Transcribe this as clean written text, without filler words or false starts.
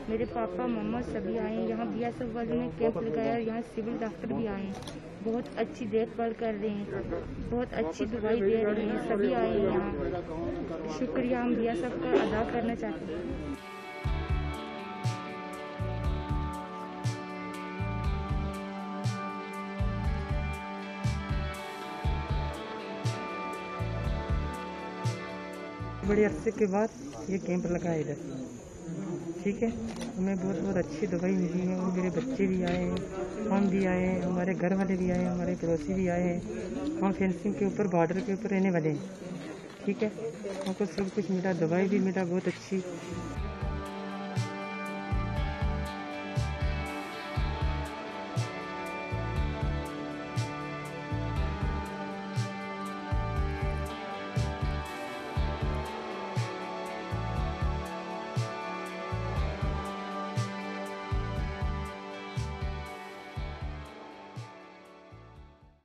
मेरे पापा मम्मा सभी आए। यहाँ BSF वाले ने कैंप लगाया, यहाँ सिविल डॉक्टर भी आए, बहुत अच्छी देखभाल कर रहे हैं, बहुत अच्छी दवाई दे रहे हैं, सभी आए हैं यहाँ। शुक्रिया हम BSF का अदा करना चाहते हैं। बड़े अरसे के बाद ये कैंप लगा है इधर, ठीक है। हमें बहुत बहुत अच्छी दवाई मिली है और मेरे बच्चे भी आए हैं, हम भी आए हैं, हमारे घर वाले भी आए हैं, हमारे पड़ोसी भी आए हैं। हम फेंसिंग के ऊपर बॉर्डर के ऊपर रहने वाले हैं, ठीक है। हमको सब कुछ मिला, दवाई भी मिला बहुत अच्छी।